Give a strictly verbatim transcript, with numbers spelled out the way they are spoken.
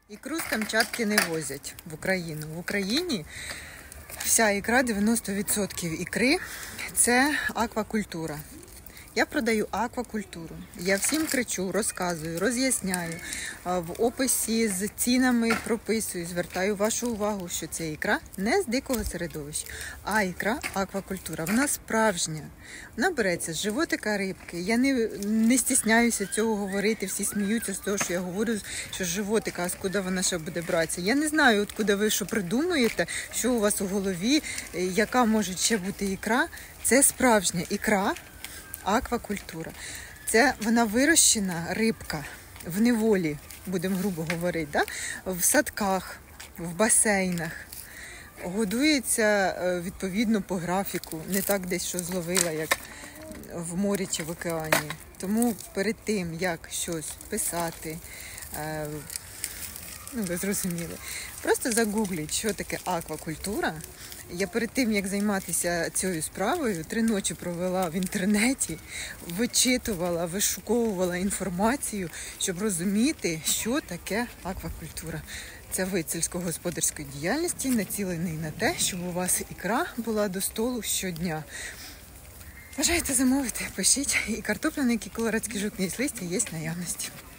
Ікру з Камчатки не возять в Україну. В Україні вся ікра, дев'яносто відсотків ікри – це аквакультура. Я продаю аквакультуру. Я всім кричу, розказую, роз'ясняю. В описі з цінами прописую, звертаю вашу увагу, що це ікра не з дикого середовища, а ікра аквакультура. Вона справжня. Вона береться з животика рибки. Я не, не стісняюся цього говорити. Всі сміються з того, що я говорю, що з животика, а скуди вона ще буде братися. Я не знаю, откуда ви що придумуєте, що у вас у голові, яка може ще бути ікра. Це справжня ікра. Аквакультура. Це вона вирощена рибка в неволі, будемо грубо говорити, да? В садках, в басейнах. Годується відповідно по графіку, не так десь що зловила, як в морі чи в океані. Тому перед тим, як щось писати, ну ви зрозуміли, просто загугліть, що таке аквакультура. Я перед тим, як займатися цією справою, три ночі провела в інтернеті, вичитувала, вишуковувала інформацію, щоб розуміти, що таке аквакультура. Це вид сільськогосподарської діяльності, націлений на те, щоб у вас ікра була до столу щодня. Бажаєте замовити? Пишіть. І картопляний, і колорадський жовтний листя є в наявності.